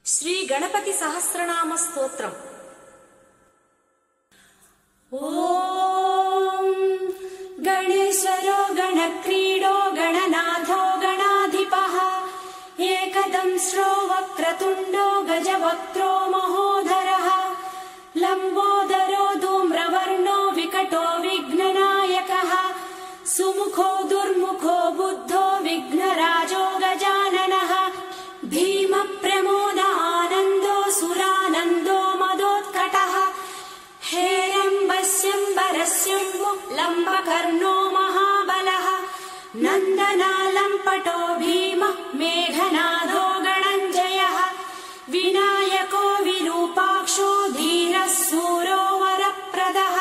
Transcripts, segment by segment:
श्री गणपति सहस्रनाम स्तोत्रम्। ओम गणेश्वरो गणक्रीडो गणनाथो गणाधिपः एकदंश्रो वक्रतुण्डो गजवक्त्रो महोदरः लम्बोदरो धूम्रवर्णो विकटो विघ्ननायकः सुमुखो दुर्मुखो बुद्धो विघ्नराजो गजाननः भीमप्रमोदानन्दो सुरानन्दो मदोत्कटः हेरम्बस्यम्बरस्यम्बु लम्बकर्णो महाबलः नन्दनालम्पटो भीमः मेघनादो गणञ्जयः विनायको विरूपाक्षो धीरः सूरो वरप्रदः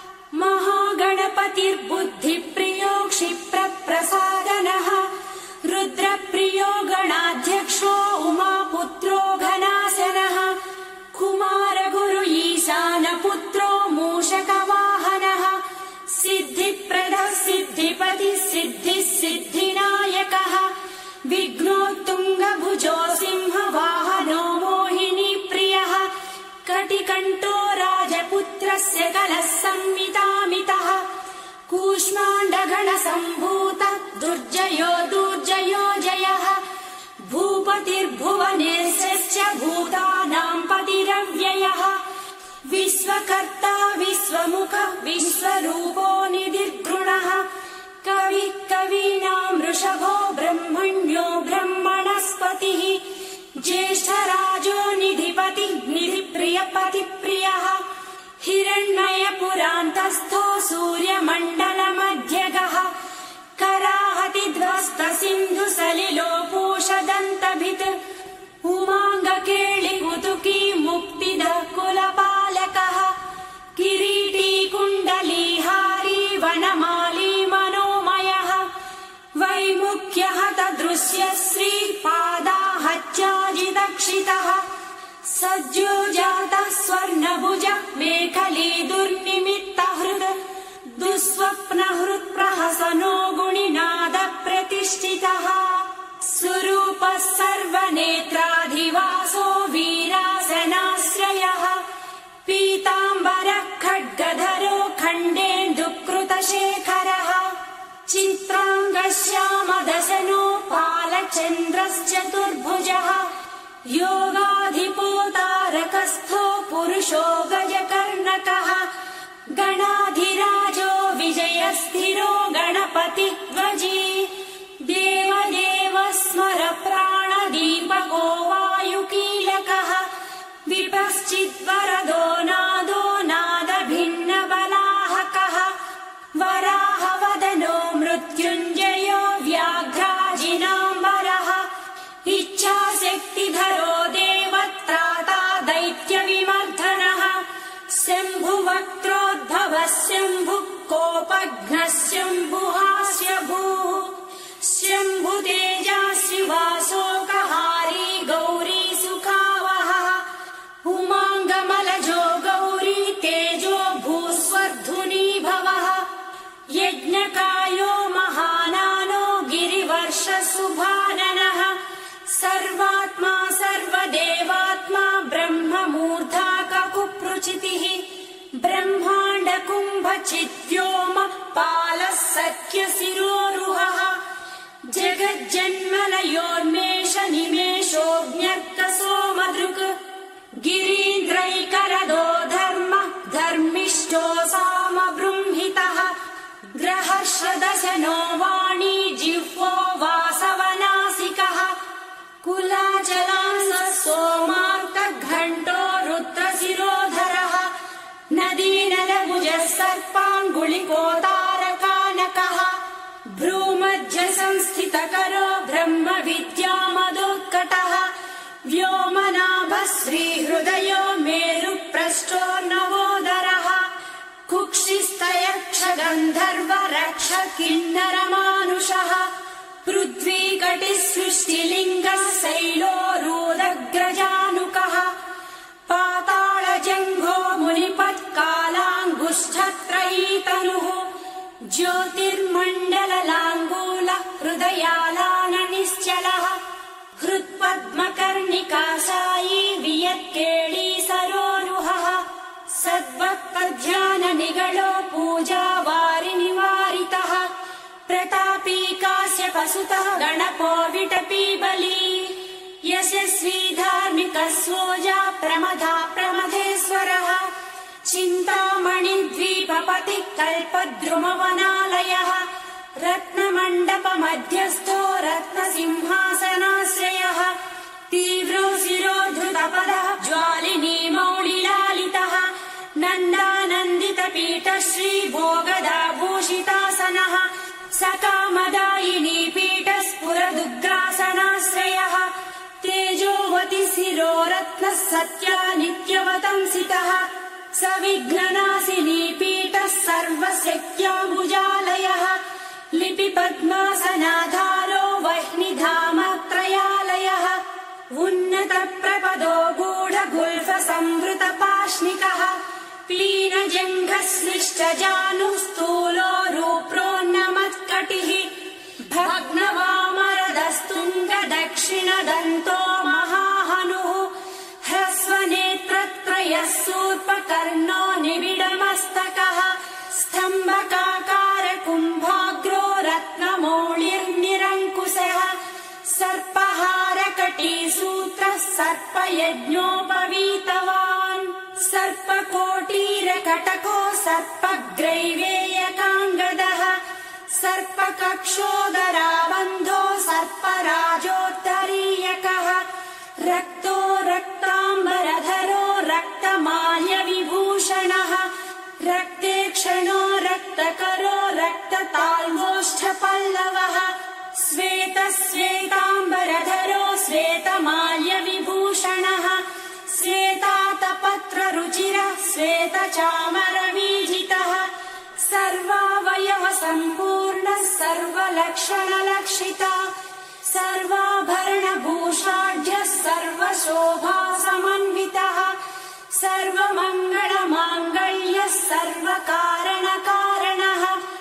महागणपतिर्बुद्धिप्रियो क्षिप्रप्रसादनः रुद्रप्रियो गणाध्यक्षो उमापुत्रो घनासनः कुमारगुरु ईशानपुत्रो मूषकवाहनः सिद्धिप्रदः सिद्धिपतिः सिद्धिः सिद्धिनायकः विघ्नोत्तुङ्गभुजो सिंहवाहनो मोहिनीप्रियः कटिकण्ठो राजपुत्रस्य कलः संमितामितः कूष्माण्डगणसम्भूतः दुर्जयो दुर्जयो जयः भूपतिर्भुवनेश्च भूतानां पतिरव्ययः विश्वकर्ता विश्वमुखः विश्वरूपो निधिर्गुणः कविः कवीनां वृषभो ब्रह्मण्यो ब्रह्मणस्पतिः ज्येष्ठराजो निधिपतिः निधिप्रियपतिप्रियः हिरण्मयपुरान्तस्थो सूर्यमण्डलमध्यगः कराहतिध्वस्तसिन्धुसलिलो पूषदन्तभित् उमाङ्गकेळिकुतुकी मुक्तिदः कुलपालकः किरीटी कुण्डलीहारी वनमाली मनोमयः वैमुख्यहतदृश्य श्रीपादाहच्चाजिदक्षितः सज्जो जातः स्वर्णभुजः मेखली दुर्निमित्तहृद् दुःस्वप्नहृत्प्रहसनो गुणिनादप्रतिष्ठितः स्वरूपः सर्वनेत्राधिवासो वीरासनाश्रयः पीताम्बरः खड्गधरो खण्डेन्दुकृतशेखरः चित्राङ्गश्यामदशनो पालचन्द्रश्चतुर्भुजः योगाधिपो तारकस्थो पुरुषो गजकर्णकः गणाधिराजो विजयस्थिरो गणपतिध्वजी देवदेव स्मर प्राणदीपको वायुकीलकः विपश्चिद्वरदो नादो नादभिन्नबलाहकः वराहवदनो मृत्युञ्जयो व्याघ्राजिनाम्बरः इच्छाशक्तिधरो देवत्राता दैत्यविमर्दनः शम्भुवक्त्रोद्भवः शम्भुः कोपघ्नः शम्भुहास्यभूः शम्भुतेजस्विवासोकहारी गौरी सुखावहः उमाङ्गमलजो गौरी तेजो भूस्वर्धुनी भवः यज्ञकायो महानानो गिरिवर्षसुभाननः सर्वात्मा सर्वदेवात्मा ब्रह्ममूर्धाककुप्रुचितिः ब्रह्माण्डकुम्भचिद्व्योम पालः सख्यशिरोरुहः जगज्जन्मलयोन्मेष निमेषोऽज्ञर्कसोमदृक् गिरीन्द्रैकरदो धर्मः धर्मिष्ठो सामबृंहितः ग्रहश्रदशनो वाणी जिह्वो वासवनासिकः कुलाचलांसः सोमार्कघण्टो रुद्रशिरोधरः नदीनलभुजः सर्पाङ्गुलिकोतारकानकः भ्रूमध्यसंस्थितकरो ब्रह्मविद्यामदोत्कटः व्योमनाभः श्रीहृदयो मेरुपृष्ठो नवोदरः कुक्षिस्तयक्षगन्धर्व रक्ष किन्नरमानुषः पृथ्वीकटिः सृष्टिलिङ्गः शैलोरूदग्रजानुकः पातालजङ्घो मुनिपत्कालाङ्गुष्ठत्रयीतनुः ज्योतिर्मण्डललाङ्गूल हृदयालाननिश्चलः हृत्पद्मकर्णिका सायी वसुतः गणपो विटपी बली यशस्वी धार्मिकः सोजा प्रमदा प्रमथेश्वरः चिन्तामणि द्वीपपति कल्पद्रुमवनालयः रत्नमण्डप मध्यस्थो रत्नसिंहासनाश्रयः तीव्रो शिरोधृतपदः ज्वालिनी मौलिलालितः नन्दानन्दित पीठ श्री भोगदाभूषितासनः सकामदायिनी पीठ स्फुरदुग्रासनाश्रयः तेजोवति शिरो रत्नः सत्या नित्यवतंसितः सविघ्ननाशिनी पीठः सर्वशक्त्याम्बुजालयः लिपि पद्मासनाधारो वह्निधाम त्रयालयः उन्नत प्रपदो गूढ गुल्फ संवृत पाश्निकः क्लीनजङ्घश्लिष्ट जानुः स्थूलो रूप्रोन्नमत्कटिः भग्नवामरदस्तुङ्ग दक्षिण दन्तो महाहनुः ह्रस्वनेत्रत्रयः शूर्पकर्णो निबिडमस्तकः स्तम्भकाकार कुम्भाग्रो रत्नमौलिर्निरङ्कुशः सर्पहारकटीसूत्रः सर्पयज्ञोपवीतवान् सर्पकोटीरकटको सर्पग्रैवेयकाङ्गदः सर्पकक्षोदराबन्धो सर्पराजोत्तरीयकः रक्तो रक्ताम्बरधरो रक्तमाल्यविभूषणः रक्तेक्षणो रक्तकरो रक्तताल्गोष्ठपल्लवः श्वेत श्वेताम्बरधरो श्वेतमाल्यविभूषणः श्वेतातपत्ररुचिरः श्वेतचामरवीजितः सर्वावयव सम्पूर्णः सर्वलक्षणलक्षितः सर्वाभरणभूषाढ्यः सर्वशोभासमन्वितः सर्वमङ्गलमाङ्गल्यः सर्वकारणकारणः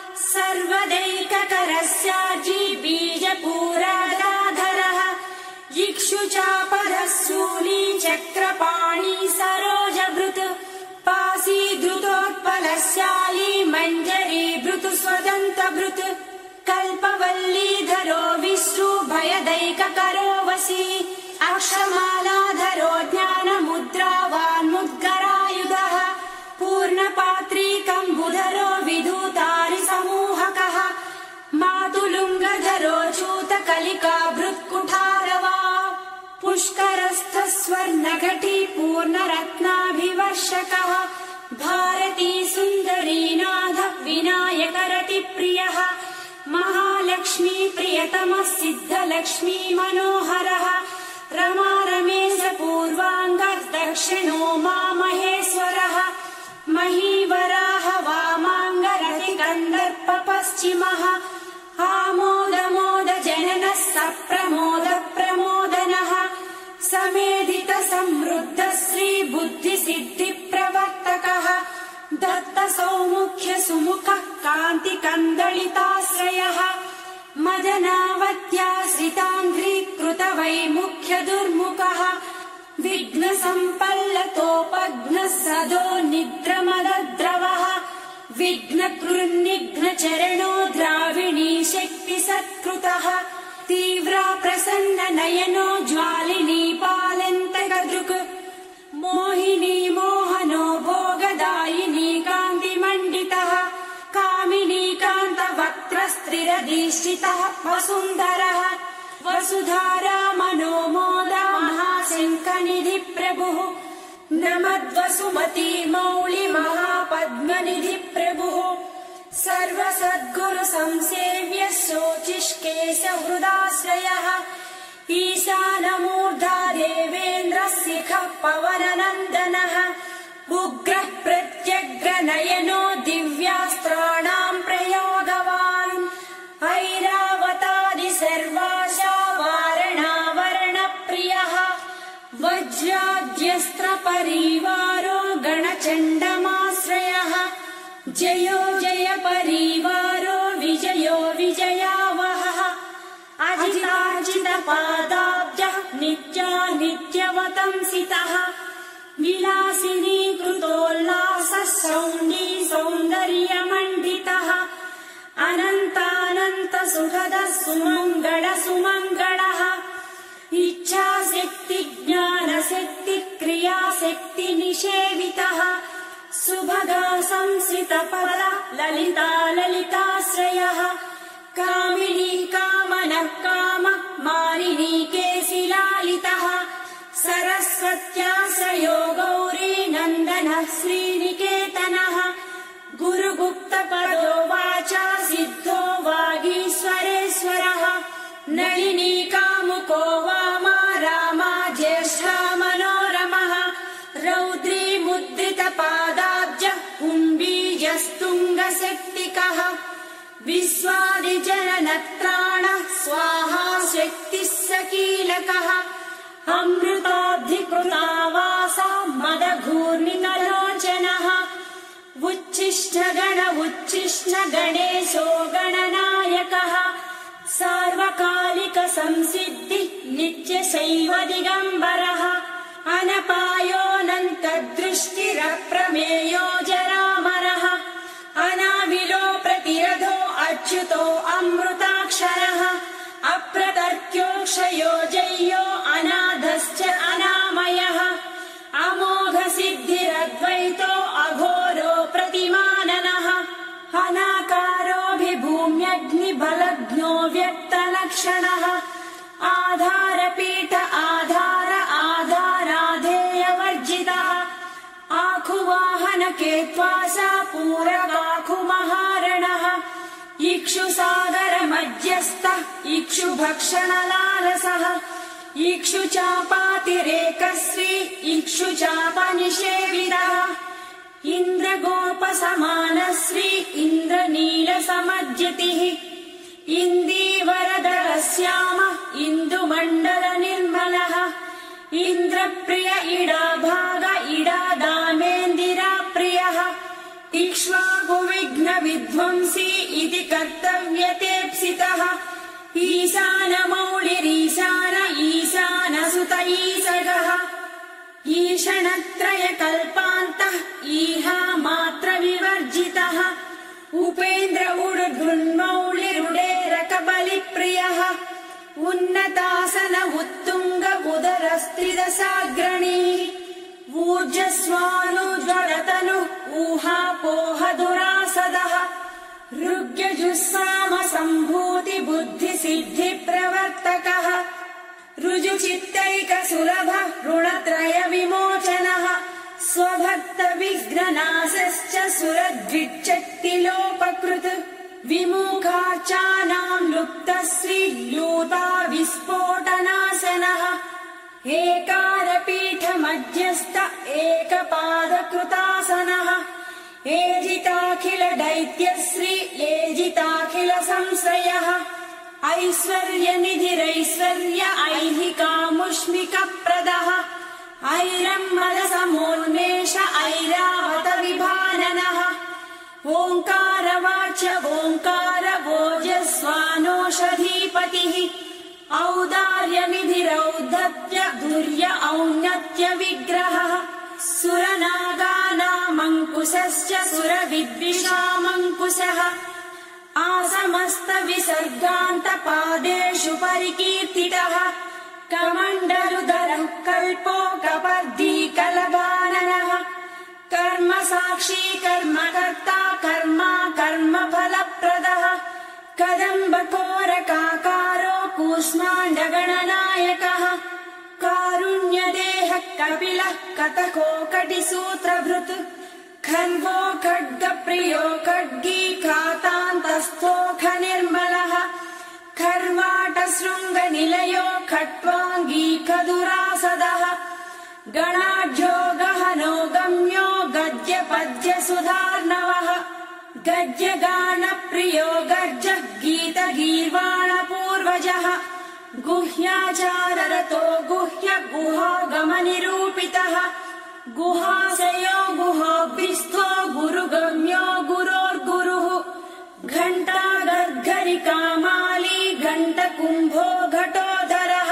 सर्वदैककरस्याजी बीजपूराधाधरः इक्षुचापरः शूली चक्रपाणी सरोजभृत् पासी धृतोत्पलशाली मञ्जरीभृत् स्वदन्तभृत् कल्पवल्लीधरो विश्रुभयदैककरो वशी अक्षमालाधरो ज्ञानमुद्रावान्मुद्गरायुधः पूर्णपात्रीकम्बुधरो विधूतारिसमूहकः मातुलुङ्गधरो चूतकलिकाभृत्कुठारवा पुष्करस्थः स्वर्णघटी पूर्णरत्नाभिवर्षकः भारती सुन्दरीनाथ विनायकरतिप्रियः महालक्ष्मी प्रियतमः सिद्धलक्ष्मी मनोहरः रमा रमेश पूर्वाङ्गः दक्षिणो मामहेश्वरः महीवराह वामाङ्गरतिकन्दर्प पश्चिमः आमोदमोद जननः सप्रमोद प्रमोदनः समेधित समृद्ध श्री बुद्धि सिद्धि प्रवर्तकः दत्त सौमुख्य सुमुखः कान्ति कन्दलिताश्रयः मदनावत्याश्रिताङ्घ्रीकृत वैमुख्य दुर्मुखः विघ्न सम्पल्लतोपघ्नः सदो निद्रमदद्रवः विघ्न कृन्निघ्न चरणो द्राविणी शक्ति सत्कृतः तीव्रा प्रसन्न नयनो ज्वालिनी पालन्तकदृक् मोहिनी मोहनो भोगदायिनी कान्तिमण्डितः कामिनी कान्तवक्त्रस्त्रिरधिष्ठितः वसुन्धरः वसुधारा मनोमोद महाशङ्खनिधि प्रभुः नमद्वसुमती मौळि महापद्मनिधि प्रभुः सर्वसद्गुरु संसेव्य शोचिष्केश हृदाश्रयः ईशानमूर्धा देवेन्द्र शिखः पवननन्दनः उग्रः प्रत्यग्र नयनो दिव्यास्त्राणाम् प्रयोगवान् ऐरावतादि सर्वाशा वारणावरण प्रियः वज्राद्यस्त्र परिवारो गणचण्डमाश्रयः जयो जय परिवारो विजयो विजयावहः अजिताजित पादाब्जः नित्यानित्यवतंसितः विलासिनी कृतोल्लासः सौण्डी सौन्दर्यमण्डितः अनन्तानन्त सुखदः सुमङ्गल सुमङ्गलः इच्छाशक्ति ज्ञानशक्ति क्रियाशक्ति निषेवितः सुभगा संसितफल ललिता ललिताश्रयः कामिनी कामनः काम मालिनी केशिलालितः सरस्वत्याश्रयो गौरी नन्दनः श्रीनिकेतनः गुरुगुप्तपदो वाचा सिद्धो वागीश्वरेश्वरः नलिनी कामुको वामा रामा ज्येष्ठा मनोरमः रौद्री मुद्रितपादाब्ज कुम्बीजस्तुङ्गशक्तिकः विश्वादिजननत्राणः स्वाहा शक्तिः सकीलकः अमृताब्धिकृतावासा मदघूर्णिकलोचनः उच्छिष्टगण उच्छिष्ण गणेशो गणनायकः सार्वकालिक संसिद्धि नित्यशैव दिगम्बरः अनपायोऽनन्तदृष्टिरप्रमेयो जरामरः अनाविलो प्रतिरथो अच्युतो अमृताक्षरः अप्रतर्क्यो क्षयो जय्यो अनाधश्च अनामयः अमोघ सिद्धिरद्वैतो अघोरो प्रतिमाननः अनाकारोऽभिभूम्यग्निबलज्ञो व्यक्तलक्षणः आधारपीठ आधार आधाराधेयवर्जितः आखुवाहन केत्वासा पूरवाखुमहारणः इक्षुसागर मध्यस्थः इक्षुभक्षणलालसः इक्षुचापातिरेकश्री इक्षुचापनिषेवितः इन्द्रगोपसमानश्री इन्द्रनीलसमज्जितिः इन्दीवरदरश्याम इन्दुमण्डलनिर्मलः इन्द्रप्रिय इडाभाग इडादामेन्दिराप्रियः इक्ष्वाकुविघ्नविध्वंसी इति कर्तव्यतेप्सितः ईशानमौलिरीशान ईशानसुत ईशगः ईषणत्रयकल्पान्तः ईहा मात्रविवर्जितः उपेन्द्र उडुधृन्मौलिरुडेरकबलिप्रियः उन्नतासन उत्तुङ्ग उदरस्त्रिदशाग्रणी ऊर्जस्वानुज्वलतनु ऊहापोहदुरासदः ऋग्यजुस्साम सम्भूति बुद्धिसिद्धि प्रवर्तकः ऋजुचित्तैकसुलभ ऋणत्रय विमोचनः स्वभक्त विघ्ननाशश्च सुरद्विच्छक्तिलोपकृत् विमुखार्चानाम् लुप्तश्रील्यूता विस्फोटनाशनः एकारपीठमध्यस्थ एकपादकृतासनः एजिताखिल दैत्यश्री एजिताखिल संश्रयः ऐश्वर्यनिधिरैश्वर्य ऐहिकामुष्मिकप्रदः ऐरम्मदसमोन्मेष ऐरावत विभाननः ओङ्कारवाच्य ओङ्कार ओजस्वानोषधीपतिः औदार्यनिधिरौद्धत्य धुर्य औन्नत्य विग्रहः सुरनागानामङ्कुशश्च सुरविद्विषामङ्कुशः आसमस्तविसर्गान्तपादेषु परिकीर्तितः कमण्डलुधरः कल्पो कपर्दी कलबाननः कर्म साक्षी कर्मकर्ता कर्मा कर्मफलप्रदः कदम्बकोरकाकारो कूष्माण्डगणनायकः कारुण्यदेहः कपिलः कतको कटिसूत्रभृत् खन्वो खड्गप्रियो खड्गी खातान्तस्थोऽख निर्मलः खर्वाटशृङ्गनिलयो खट्वाङ्गी खदुरासदः गणाढ्यो गहनो गम्यो गद्यपद्यसुधार्णवः गद्यगानप्रियो गर्ज गीतगीर्वाणपूर्वजः गुह्याचाररतो गुह्य गुहागमनिरूपितः गुहाशयो गुहोऽभ्यस्थो गुरुगम्यो गुरोर्गुरुः घण्टागर्गरिकामाली घण्टकुम्भो घटोदरः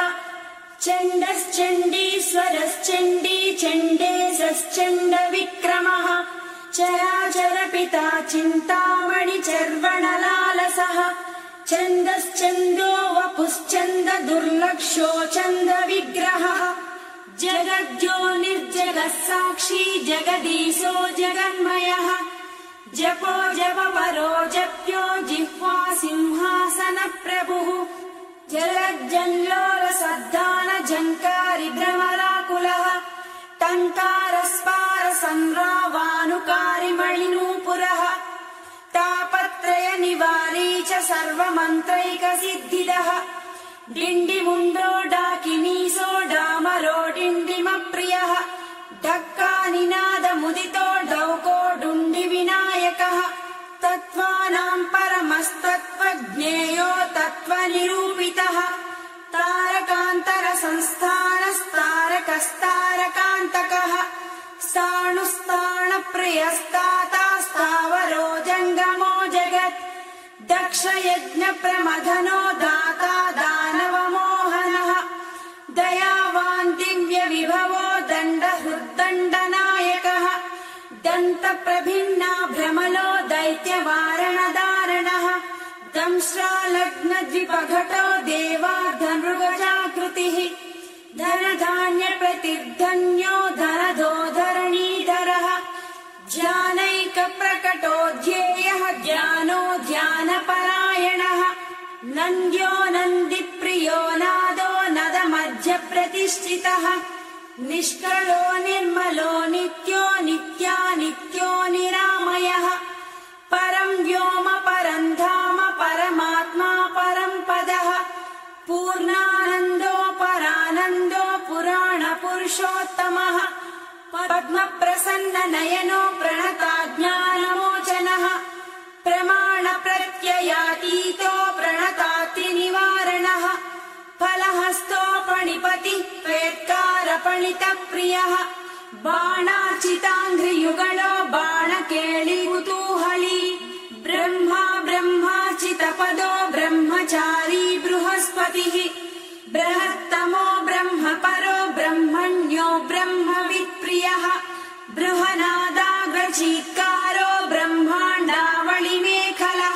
चण्डश्चण्डीश्वरश्चण्डी चण्डेशश्चण्डविक्रमः चराचर पिता चिन्तामणि चर्वणलालसः छन्दश्चन्दो वपुश्चन्द दुर्लक्षो छन्द विग्रहः जगद्यो निर्जगत् साक्षी जगदीशो जगन्मयः जपो जपपरो जप्यो जिह्वा सिंहासन प्रभुः जलज्जल्लोल सद्दान झङ्कारी भ्रमराकुलः टङ्कारस्पार संरावानुकारी मणिनूपुरः तापत्रय निवारी च सर्वमन्त्रैक सिद्धिदः डिण्डिमुण्डो डाकिनीसो डामरो डिण्डिमप्रियः ढक्कानिनाद मुदितो डौको डुण्डि विनायकः तत्त्वानां परमस्तत्त्वज्ञेयो तत्त्वनिरूपितः तारकान्तर संस्थानस्तारकस्तारकान्तकः स्थाणुस्ताणप्रियस्तातास्तावरो जङ्गमो जगत् दक्षयज्ञ प्रमथनो दाता दानवमोहनः दयावान् दिव्य विभवो दण्डहृद्दण्डनायकः दन्तप्रभिन्ना भ्रमलो दैत्यवारणदारणः दंश्रालग्नद्विपघटो देवार्धनृगजाकृतिः धनधान्यप्रतिर्धन्यो धनदो धरणीधरः ज्ञानैकप्रकटो ध्येयः ज्ञानो ध्यानपरायणः नन्द्यो नन्दिप्रियो नादो नदमध्यप्रतिष्ठितः निष्कलो निर्मलो नित्यो नित्यानित्यो निरामयः परं व्योम परं धाम परमात्मा परं पदः पूर्णानन्दो परानन्दो पुराणपुरुषोत्तमः पद्मप्रसन्न नयनो प्रणताज्ञानमोचनः प्रमाणप्रत्ययातीतो प्रणतातिनिवारणः फलहस्तोपणिपति प्रेत्कारपणितप्रियः बाणार्चिताङ्घ्रियुगलो बाणकेळि कुतूहली ब्रह्मा ब्रह्मार्चितपदो ब्रह्मचारी बृहस्पतिः बृहत्तमो ब्रह्मपरो ब्रह्मण्यो ब्रह्मवित्प्रियः बृहनादाग्रचीत्कारो ब्रह्माण्डावलिमेखलः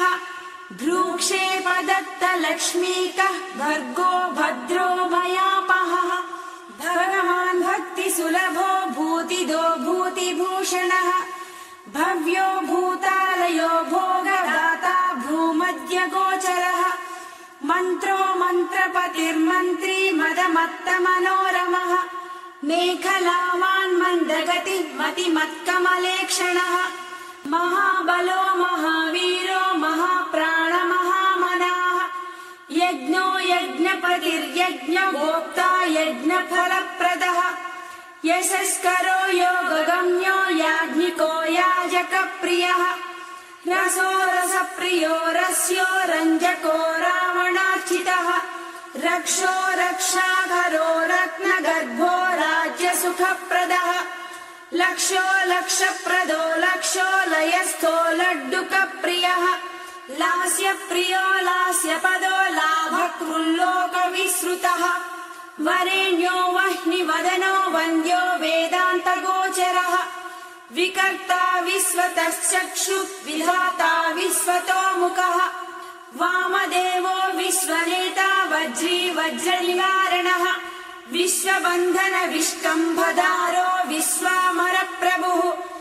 भ्रूक्षेपदत्तलक्ष्मीकः भर्गो भद्रो भयापहः भगवान् भक्तिसुलभो भूतिदो भूतिभूषणः भव्यो भूतालयो भोगदाता भ्रूमध्यगोचरः मन्त्रो मन्त्रपतिर्मन्त्री मदमत्तमनोरमः मेखलावान् मन्दगति मतिमत्कमलेक्षणः महाबलो महावीरो महाप्राण महामनाः यज्ञो यज्ञपतिर्यज्ञगोप्ता यज्ञफलप्रदः यशस्करो योगगम्यो याज्ञिको याजकप्रियः रसो रसप्रियो रस्यो रञ्जको रावणार्चितः रक्षो रक्षाकरो रत्नगर्भो राज्यसुखप्रदः लक्षो लक्षप्रदो लक्षो लयस्थो लड्डुकप्रियः लास्यप्रियो लास्यपदो लाभकृल्लोकविसृतः वरेण्यो वह्निवदनो वन्द्यो वेदान्तगोचरः विकर्ता विश्वतश्चक्षु विधाता विश्वतोमुखः वामदेवो विश्वनेता वज्री वज्रनिवारणः विश्वबन्धन विष्कम्भधारो विश्वामरप्रभुः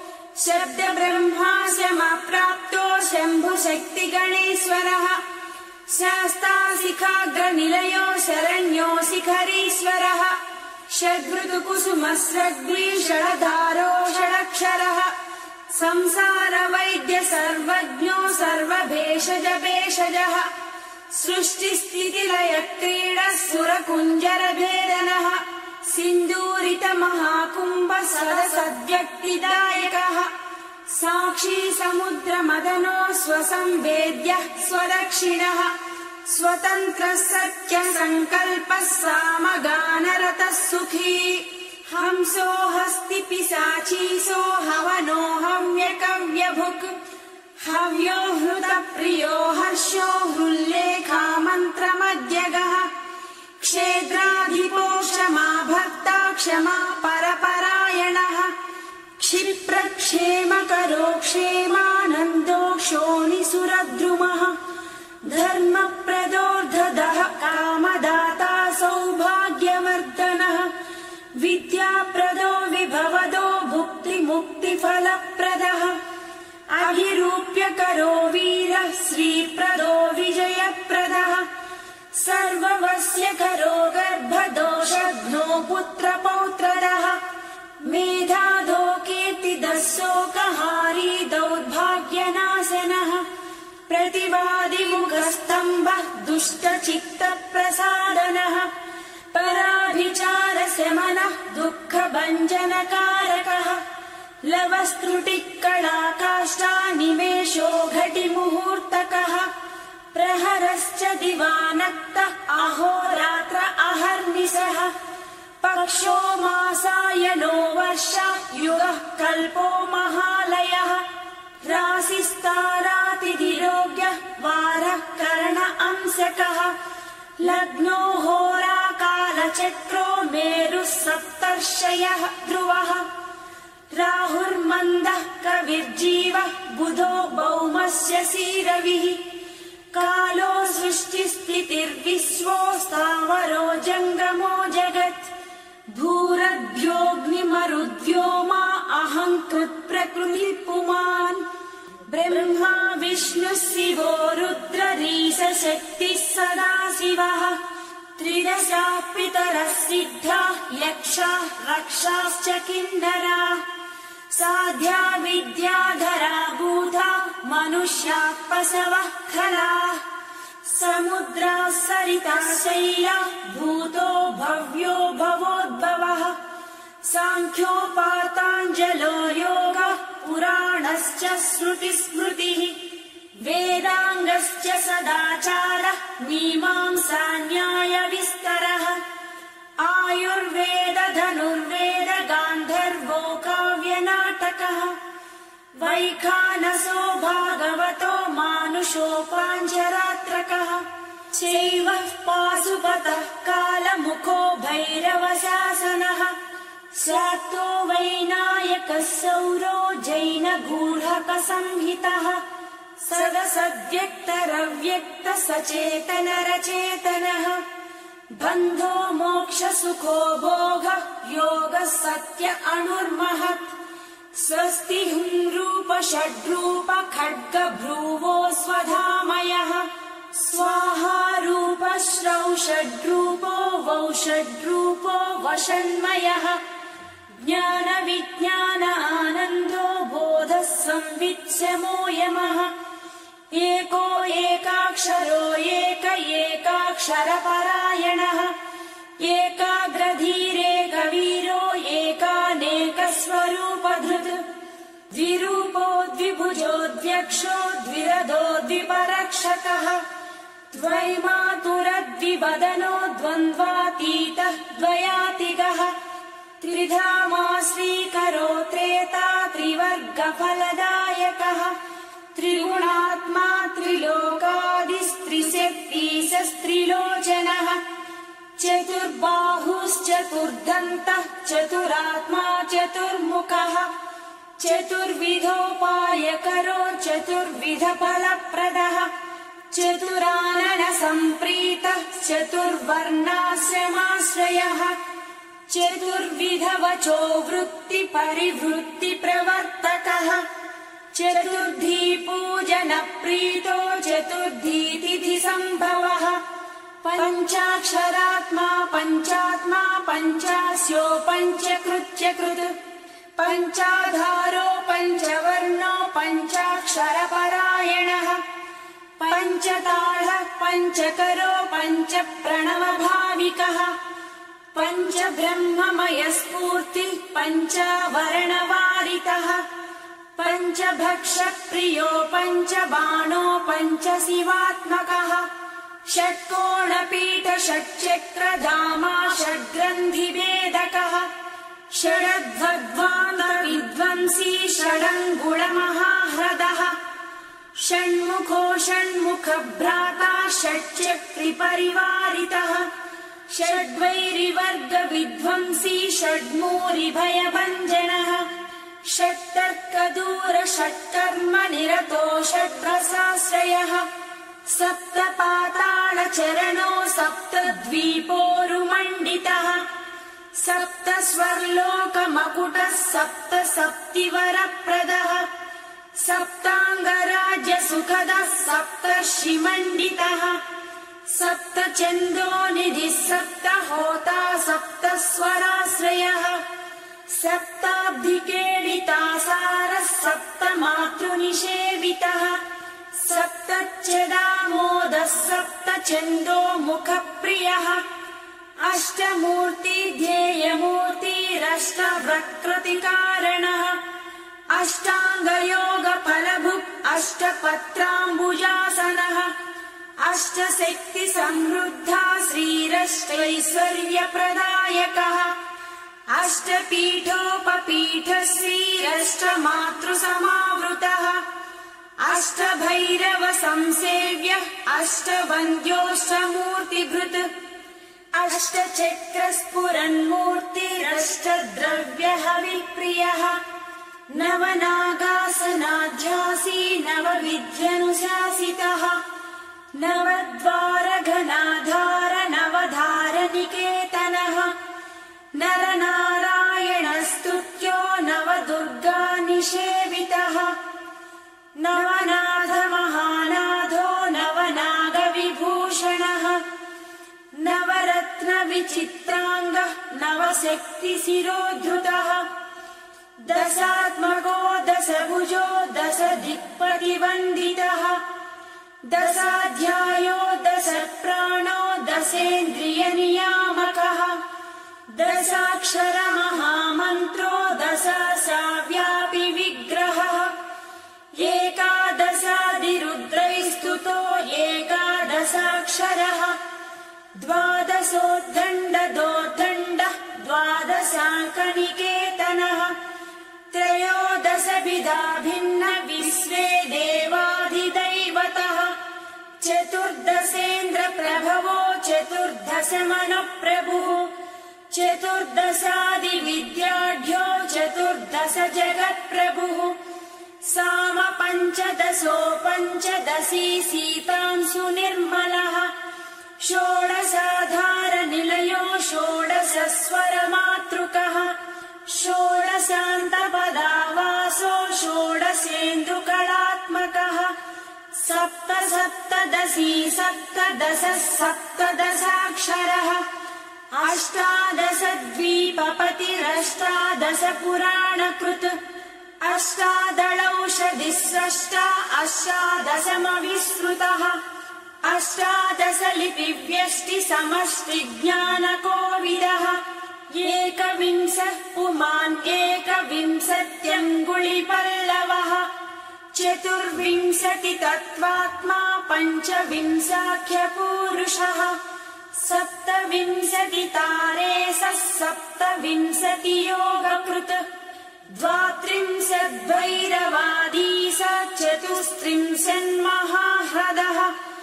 शब्दब्रह्मास्यमप्राप्तो शम्भुशक्तिगणेश्वरः शास्ताशिखाग्रनिलयो शरण्यो शिखरीश्वरः षड्भृतुकुसुमस्रग्वी षडधारो षडक्षरः संसारवैद्य सर्वज्ञो सर्वभेषजभेषजः सृष्टिस्थितिलयक्रीडः सुरकुञ्जरभेदनः सिन्दूरितमहाकुम्भ सदसद्व्यक्तिदायकः साक्षी समुद्रमदनो स्वसंवेद्यः स्वदक्षिणः स्वतन्त्रः सत्यसङ्कल्पः सामगानरतः सुखी हंसो हस्ति पिशाचीसो हवनो हव्यकव्यभुक् हव्यो हृतप्रियो हर्षो हृल्लेखा मन्त्रमध्यगः क्षेत्राधिपो क्षमा भर्ता क्षमा परपरायणः क्षिप्रक्षेमकरो क्षेमानन्दो क्षोणिसुरद्रुमः धर्मप्रदोर्धदः कामदाता सौभाग्यवर्धनः विद्याप्रदो विभवदो भुक्तिमुक्तिफलप्रदः अभिरूप्यकरो वीरः श्रीप्रदो विजयप्रदः सर्ववस्यकरो गर्भदोषघ्नो पुत्रपौत्रदः मेधादो कीर्तिदः शोकहारी दौर्भाग्यनाशनः प्रतिवादिमुखस्तम्भः दुष्टचित्तप्रसादनः पराभिचारशमनः दुःखभञ्जनकारकः लवस्त्रुटिकलाकाष्ठानिमेषो घटिमुहूर्तकः प्रहरश्च दिवानक्तः अहोरात्र अहर्निशः पक्षो मासायनो वर्षा युगः कल्पो महालयः राशिस्तारातिथिरोग्यः वारः कर्ण अंशकः लग्नो होराकालचक्रो मेरुः सप्तर्षयः ध्रुवः राहुर्मन्दः कविर्जीवः बुधो भौमस्य रविः कालो सृष्टिस्थितिर्विश्वो स्थावरो जङ्गमो जगत् भूरद्भ्योऽग्निमरुद्व्योमा अहङ्कृत्प्रकृतिः ब्रह्मा विष्णुः शिवो रुद्ररीशशक्तिः सदाशिवः त्रिदशा पितरः सिद्धाः यक्षाः रक्षाश्च किन्नराः साध्या विद्याधरा भूता मनुष्याः पशवः खलाः समुद्राः सरिताः शैलाः भूतो भव्यो भवोद्भवः साङ्ख्यो पाताञ्जलो योगः पुराणश्च श्रुतिस्मृतिः वेदाङ्गश्च सदाचारः मीमांसा न्यायविस्तरः आयुर्वेद धनुर्वेद गान्धर्वो काव्यनाटकः वैखानसो भागवतो मानुषो पाञ्चरात्रकः चैवः पाशुपतः कालमुखो भैरवशासनः शाक्तो वैनायकः सौरो जैनगूढकसंहितः सदसद्व्यक्तरव्यक्तसचेतनरचेतनः बन्धो मोक्षसुखो भोगः योगः सत्य अणुर्महत् स्वस्ति रूप षड्रूप खड्गभ्रुवो स्वधामयः स्वाहा रूप श्रौषड्रूपो वौषड्रूपो वषण्मयः ज्ञान विज्ञान आनन्दो बोधः संवित्स्यमोऽयमः एको एकाक्षरो एकाक्षरपरायणः एकाग्रधीरेकवीरो एकानेकस्वरूपधृत् द्विरूपो द्विभुजो द्व्यक्षो द्विरदो द्विपरक्षकः द्वैमातुरद्विवदनो द्वन्द्वातीतः द्वयातिगः त्रिधामा श्रीकरो त्रेता त्रिवर्गफलदायकः त्रिगुणात्मा त्रिलोकादिस्त्रिशक्तिशस्त्रिलोचनः चतुर्बाहुश्चतुर्दन्तः चतुरात्मा चतुर्मुखः चतुर्विधोपायकरो चतुर्विधफलप्रदः चतुराननसम्प्रीतः चतुर्वर्णाश्रमाश्रयः चतुर्विधवचो वृत्तिपरिवृत्तिप्रवर्तकः चतुर्धीपूजनप्रीतो चतुर्धीतिथिसम्भवः पञ्चाक्षरात्मा पञ्चात्मा पञ्चास्यो पञ्चकृत्यकृत् पञ्चाधारो पञ्चवर्णो पञ्चाक्षरपरायणः पञ्चताळः पञ्चकरो पञ्चप्रणवभाविकः पञ्चब्रह्ममयस्फूर्तिः पञ्चावरणवारितः पञ्चभक्षप्रियो पञ्चबाणो पञ्चशिवात्मकः षट्कोणपीठ षट्चक्रधामा षड्ग्रन्थिभेदकः षडध्वद्वान्तविध्वंसी षडङ्गुळमहाह्रदः षण्मुखो षण्मुखभ्राता षट्चक्रिपरिवारितः षड्वैरिवर्गविध्वंसी षड्मूरिभयभञ्जनः षट्तर्कदूर षट्कर्म निरतो षट्रसाश्रयः सप्तपाताल चरणो सप्तद्वीपोरुमण्डितः सप्तस्वर्लोकमकुटः सप्तसप्तिवरप्रदः सप्ताङ्गराज्यसुखदः सप्तर्षिमण्डितः सप्तचन्दोनिधिः सप्तहोता सप्तस्वराश्रयः सप्ताब्धिकेलितासारः सप्तमातृनिषेवितः सप्तच्यदामोदः सप्तचन्दो मुखप्रियः अष्टमूर्तिध्येयमूर्तिरष्टवक्रतिकारणः अष्टाङ्गयोगफलभुक् अष्टपत्राम्बुजासनः अष्टशक्तिसमृद्धा श्रीरष्टैश्वर्यप्रदायकः अष्टपीठोपपीठः श्रीरष्टमातृसमावृतः अष्टभैरव संसेव्यः अष्टवन्द्योऽष्टमूर्तिभृत् अष्टचक्रस्फुरन्मूर्तिरष्टद्रव्यहविप्रियः नवनागासनाध्यासी नवविध्यनुशासितः नवद्वारघनाधार नवधारनिकेतनः नरनारायणस्तुत्यो नवदुर्गानिषेवितः नवनाथमहानाथो नवनागविभूषणः नवरत्नविचित्राङ्गः नवशक्तिशिरोद्धृतः दशात्मको दशभुजो दशदिक्पतिवन्दितः दशाध्यायो दशप्राणो दशेन्द्रियनियामकः दशाक्षरमहामन्त्रो दशाव्यापि विग्रहः एकादशादिरुद्रैस्तुतो एकादशाक्षरः द्वादशोद्दण्डदोर्दण्डः द्वादशाङ्कनिकेतनः त्रयोदशविधा भिन्न विश्वे देवाधिदैवतः चतुर्दशेन्द्रप्रभवो चतुर्दशमनुप्रभुः चतुर्दशादिविद्याढ्यो चतुर्दश जगत्प्रभुः साम पञ्चदशो पञ्चदशी सीतांशु निर्मलः षोडशाधारनिलयो षोडशस्वरमातृकः षोडशान्तपदावासो षोडशेन्दुकलात्मकः सप्तसप्तदशी सप्तदशः सप्तदशाक्षरः अष्टादशद्वीपपतिरष्टादशपुराणकृत् अष्टादशौषधिस्रष्टा अष्टादशमविश्रुतः अष्टादशलिपिव्यष्टिसमष्टिज्ञानकोविदः एकविंशः पुमान् एकविंशत्यङ्गुलिपल्लवः चतुर्विंशतितत्त्वात्मा पञ्चविंशाख्यपूरुषः सप्तविंशतितारेशः सप्तविंशतियोगकृत् द्वात्रिंशद्भैरवादीश चतुस्त्रिंशन्महाह्रदः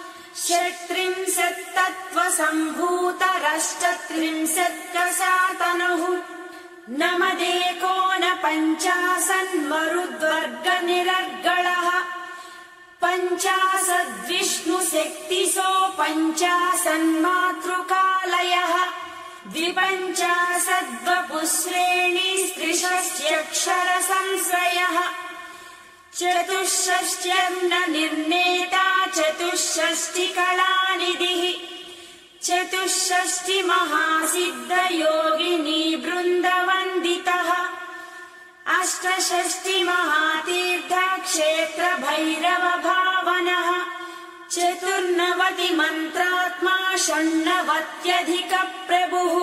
षट्त्रिंशत्तत्त्वसम्भूतरष्टत्रिंशत्कशातनुः नमदेकोनपञ्चाशन्मरुद्वर्गनिरर्गलः पञ्चाशद्विष्णुशक्तिशो पञ्चाशन्मातृकालयः द्विपञ्चाशद्वपुश्रेणीस्त्रिषष्ट्यक्षरसंश्रयः चतुष्षष्ट्यर्णनिर्णेता चतुष्षष्टिकलानिधिः चतुष्षष्टिमहासिद्धयोगिनी वृन्दवन्दितः अष्टषष्टिमहातीर्थक्षेत्रभैरवभावनः चतुर्नवतिमन्त्रात्मा षण्णवत्यधिकप्रभुः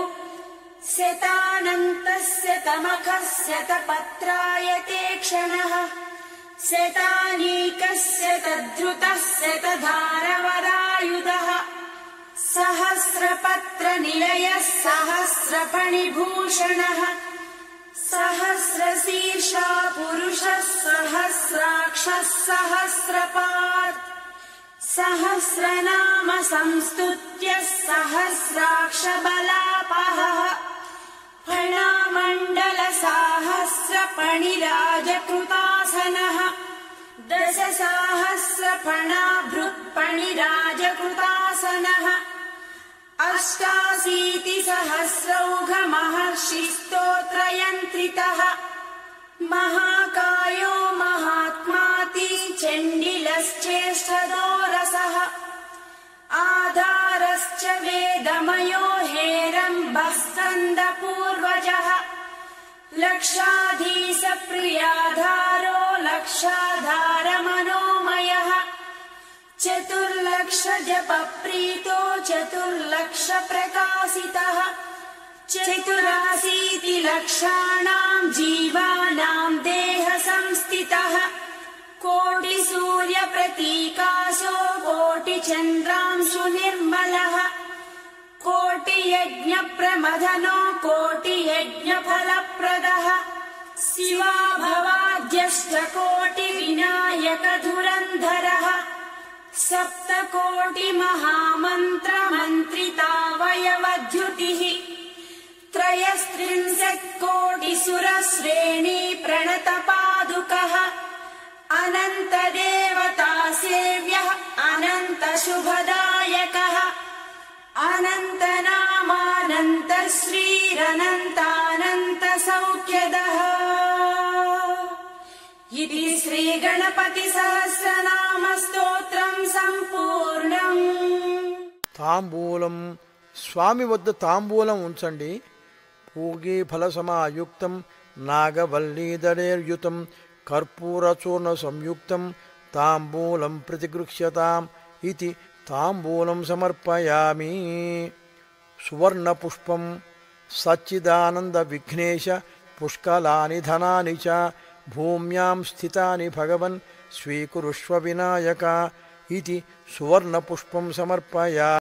शतानन्तस्य तमखः शतपत्रायते क्षणः शतानीकस्य तद्धृतः शतधारवरायुधः सहस्रपत्रनिलयः सहस्रफणिभूषणः सहस्रशीर्षा पुरुषः सहस्राक्षः सहस्रपात् सहस्रनाम संस्तुत्यः सहस्राक्षबलापहः फणामण्डलसाहस्रप फणिराजकृतासनः दशसाहस्रफणाभृत्फणिराजकृतासनः अष्टाशीतिसहस्रौघमहर्षिस्तोत्रयन्त्रितः महाकायो महात्माति चण्डिलश्चेष्टदोरसः आधारश्च वेदमयो हेरम्बः स्कन्दपूर्वजः लक्षाधीशप्रियाधारो लक्षाधारमनोमयः चतुर्लक्षजपप्रीतो चतुर्लक्षप्रकाशितः चतुराशीतिलक्षाणां जीवानां देहसंस्थितः कोटिसूर्यप्रतीकाशो कोटिचन्द्रांशुनिर्मलः कोटियज्ञप्रमथनो कोटियज्ञफलप्रदः शिवाभवाद्यष्टकोटिविनायकधुरन्धरः सप्तकोटिमहामन्त्रमन्त्रितावयवद्युतिः त्रयस्त्रिंशत्कोटिसुरश्रेणी प्रणतपादुकः अनन्तदेवतासेव्यः अनन्तशुभदायकः अनन्तनामानन्तश्रीरनन्तानन्तसौख्यदः इति श्रीगणपतिसहस्रनामस्तोत्रं सम्पूर्णम्। తాంబూలం స్వామి వద్ద తాంబూలం ఉంచండి. పూగీ ఫలసమాయుక్తం నాగవల్లీదళేర్యుతం కర్పూరచూర్ణ సంయుక్తం తాంబూలం ప్రతిగృహ్యతాం ఇతి తాంబూలం సమర్పయామి. సువర్ణపుష్పం సచ్చిదానంద విఘ్నేశ పుష్కలాని ధనాని చ భూమ్యాం స్థితాని భగవన్ స్వీకురుష్వ వినాయక ఇతి సువర్ణపుష్పం సమర్పయామి.